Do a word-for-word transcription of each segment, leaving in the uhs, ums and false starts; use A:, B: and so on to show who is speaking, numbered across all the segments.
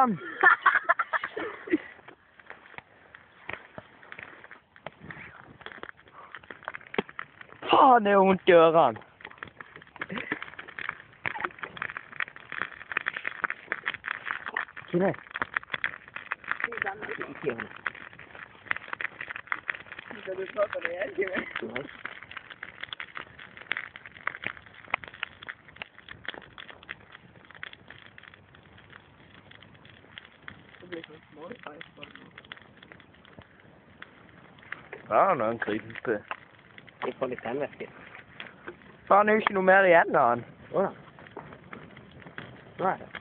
A: han! Faen, det er vondt i ørene. Kine. Ikke gjør det.
B: Skal du prate det her, Kine?
A: Nei.
B: Det blir sånn smålpeis på den.
A: Ja, nå er han krypende.
C: Jeg får litt tennvæske.
A: Faen, det er jo ikke noe mer igjen av han.
C: Åja. Nå er det.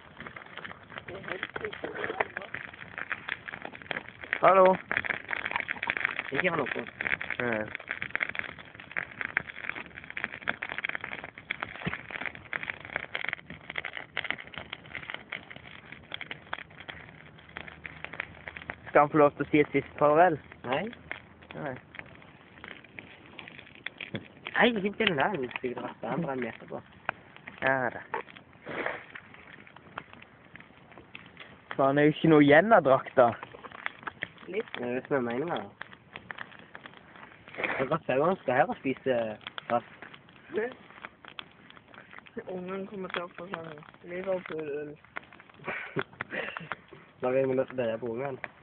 A: Hallo?
C: Ikke ha noe.
A: Ja. Skal han få lov til å si et siste farvel?
C: Nei.
A: Nei.
C: Nei, ikke til den der. Den skal dra den brenner med etterpå.
A: Ja, da. Faen, det er jo ikke noe igjen av drakta.
B: Litt.
C: Det er det som er meningen, da. Det er godt sauene skal her og spise rast.
B: Ungen kommer til å få sånn Liverpool-øl.
C: Da vil vi nødt til å på ungen.